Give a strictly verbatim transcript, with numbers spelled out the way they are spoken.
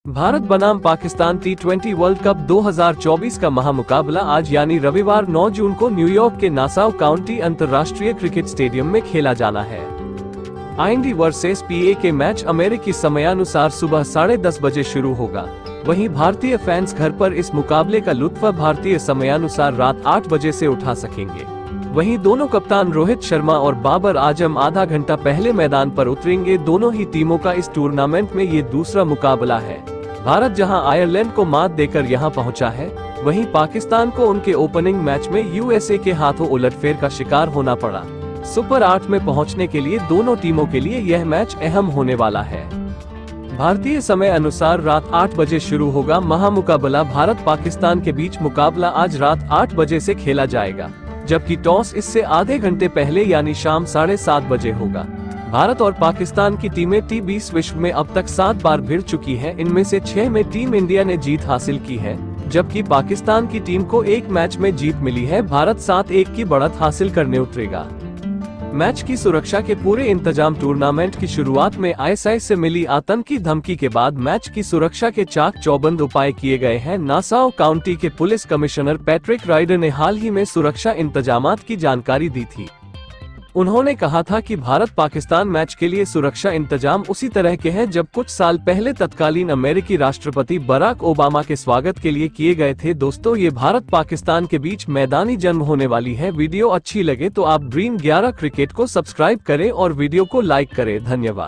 भारत बनाम Pakistan T twenty world cup दो हज़ार चौबीस का महामुकाबला आज यानी रविवार नौ जून को न्यूयॉर्क के नासाउ काउंटी अंतर्राष्ट्रीय क्रिकेट स्टेडियम में खेला जाना है। आईएनडी वर्सेस पीए के मैच अमेरिकी समयानुसार सुबह साढ़े दस बजे शुरू होगा। वहीं भारतीय फैंस घर पर इस मुकाबले का लुत्फ भारतीय समयानुसार रात आठ बजे से उठा सकेंगे। वहीं दोनों कप्तान रोहित शर्मा और बाबर आजम आधा घंटा पहले मैदान पर उतरेंगे। दोनों ही टीमों का इस टूर्नामेंट में ये दूसरा मुकाबला है। भारत जहां आयरलैंड को मात देकर यहां पहुंचा है, वहीं पाकिस्तान को उनके ओपनिंग मैच में यूएसए के हाथों उलटफेर का शिकार होना पड़ा। सुपर आठ में पहुंचने के लिए दोनों टीमों के लिए यह मैच अहम होने वाला है। भारतीय समय अनुसार रात आठ बजे शुरू होगा महामुकाबला। भारत पाकिस्तान के बीच मुकाबला आज रात आठ बजे से खेला जाएगा, जबकि टॉस इससे आधे घंटे पहले यानी शाम साढ़े सात बजे होगा। भारत और पाकिस्तान की टीमें टी बीस विश्व में अब तक सात बार भिड़ चुकी हैं। इनमें से छह में टीम इंडिया ने जीत हासिल की है, जबकि पाकिस्तान की टीम को एक मैच में जीत मिली है। भारत सात एक की बढ़त हासिल करने उतरेगा। मैच की सुरक्षा के पूरे इंतजाम टूर्नामेंट की शुरुआत में आईएसआई से मिली आतंकी धमकी के बाद मैच की सुरक्षा के चाक चौबंद उपाय किए गए हैं। नासाउ काउंटी के पुलिस कमिश्नर पैट्रिक राइडर ने हाल ही में सुरक्षा इंतजामात की जानकारी दी थी। उन्होंने कहा था कि भारत पाकिस्तान मैच के लिए सुरक्षा इंतजाम उसी तरह के हैं जब कुछ साल पहले तत्कालीन अमेरिकी राष्ट्रपति बराक ओबामा के स्वागत के लिए किए गए थे। दोस्तों, ये भारत पाकिस्तान के बीच मैदानी जंग होने वाली है। वीडियो अच्छी लगे तो आप ड्रीम ग्यारह क्रिकेट को सब्सक्राइब करें और वीडियो को लाइक करें। धन्यवाद।